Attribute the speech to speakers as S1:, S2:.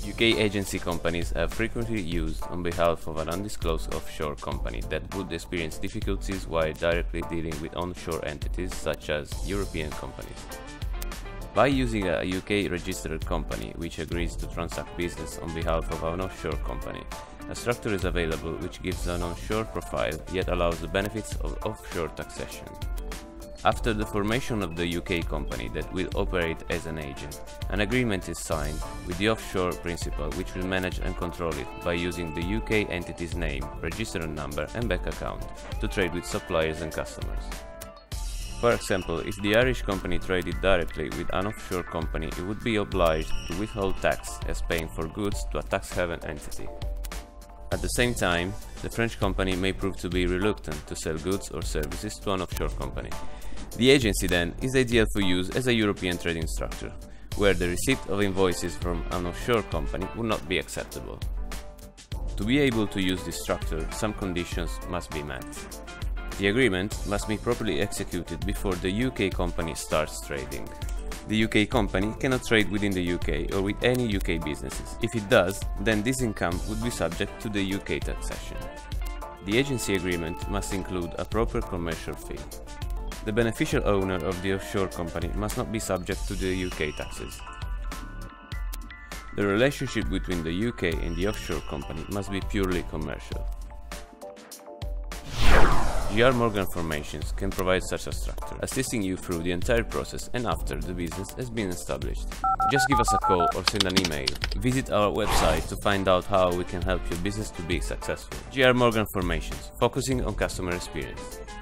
S1: UK agency companies are frequently used on behalf of an undisclosed offshore company that would experience difficulties while directly dealing with onshore entities such as European companies. By using a UK registered company which agrees to transact business on behalf of an offshore company, a structure is available which gives an onshore profile yet allows the benefits of offshore taxation. After the formation of the UK company that will operate as an agent, an agreement is signed with the offshore principal which will manage and control it by using the UK entity's name, registered number and bank account to trade with suppliers and customers. For example, if the Irish company traded directly with an offshore company, it would be obliged to withhold tax as paying for goods to a tax haven entity. At the same time, the French company may prove to be reluctant to sell goods or services to an offshore company. The agency then is ideal for use as a European trading structure, where the receipt of invoices from an offshore company would not be acceptable. To be able to use this structure, some conditions must be met. The agreement must be properly executed before the UK company starts trading. The UK company cannot trade within the UK or with any UK businesses. If it does, then this income would be subject to the UK taxation. The agency agreement must include a proper commercial fee. The beneficial owner of the offshore company must not be subject to the UK taxes. The relationship between the UK and the offshore company must be purely commercial. GR Morgan Formations can provide such a structure, assisting you through the entire process and after the business has been established. Just give us a call or send an email. Visit our website to find out how we can help your business to be successful. GR Morgan Formations, focusing on customer experience.